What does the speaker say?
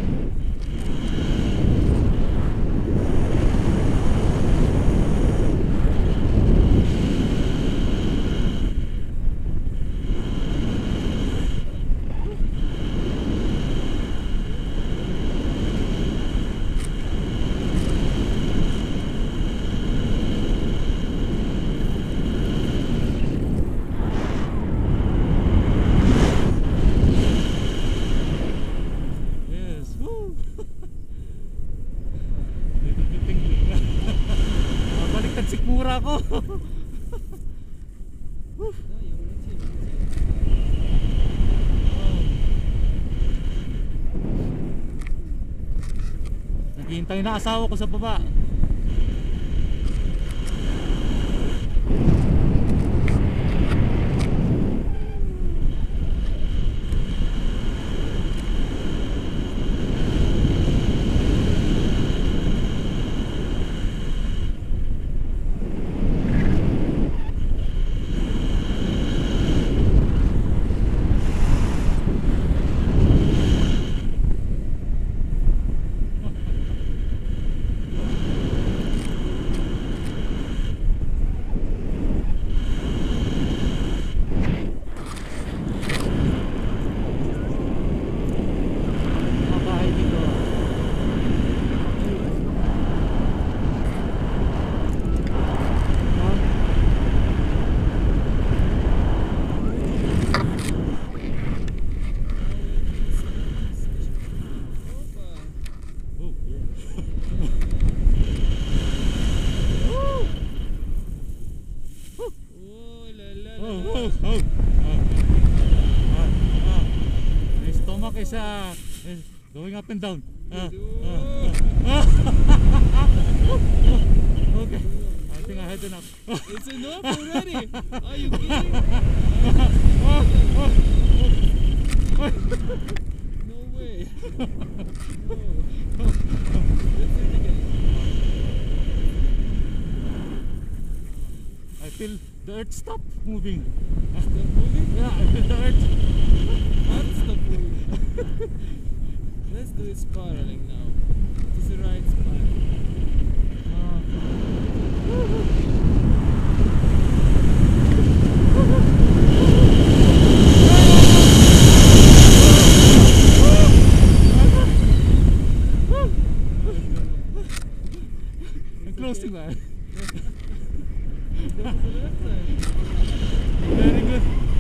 Sikmura ko. Naghihintay na asawa ko sa baba. The stomach is going up and down. Okay, I think I had enough. It's enough already. Are you kidding? No way. No. Let's do it again. I feel the earth stop moving. Stop moving? Yeah, I feel the earth. Not stop moving. Let's do it spiraling now. It is the right spiral. I'm closing that. That was the left side. Very good.